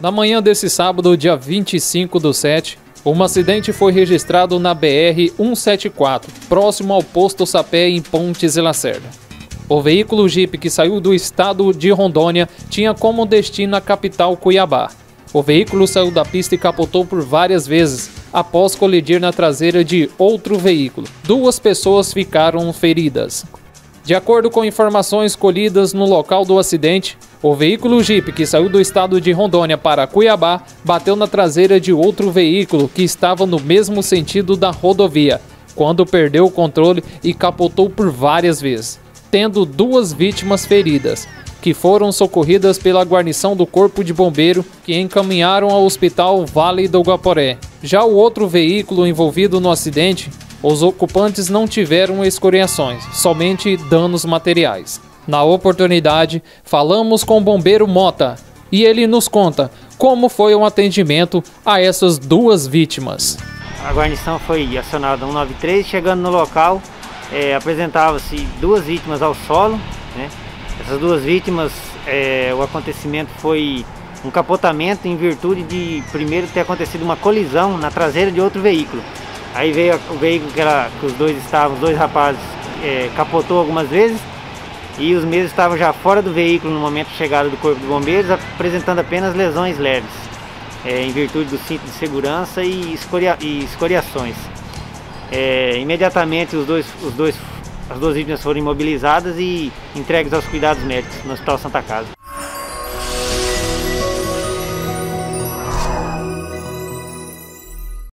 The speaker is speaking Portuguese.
Na manhã desse sábado, dia 25/7, um acidente foi registrado na BR-174, próximo ao posto Sapé em Pontes e Lacerda. O veículo Jeep que saiu do estado de Rondônia tinha como destino a capital Cuiabá. O veículo saiu da pista e capotou por várias vezes, após colidir na traseira de outro veículo. 2 pessoas ficaram feridas. De acordo com informações colhidas no local do acidente, o veículo Jeep que saiu do estado de Rondônia para Cuiabá bateu na traseira de outro veículo que estava no mesmo sentido da rodovia, quando perdeu o controle e capotou por várias vezes, tendo 2 vítimas feridas, que foram socorridas pela guarnição do Corpo de Bombeiro, que encaminharam ao Hospital Vale do Guaporé. Já o outro veículo envolvido no acidente, os ocupantes não tiveram escoriações, somente danos materiais. Na oportunidade, falamos com o bombeiro Mota e ele nos conta como foi o atendimento a essas 2 vítimas. A guarnição foi acionada 193, chegando no local, apresentava-se 2 vítimas ao solo, né? Essas 2 vítimas, o acontecimento foi um capotamento em virtude de primeiro ter acontecido uma colisão na traseira de outro veículo. Aí veio o veículo que os 2 rapazes, capotou algumas vezes e os mesmos estavam já fora do veículo no momento de chegada do Corpo de Bombeiros, apresentando apenas lesões leves, em virtude do cinto de segurança e escoriações. Imediatamente as 2 vítimas foram imobilizadas e entregues aos cuidados médicos no Hospital Santa Casa.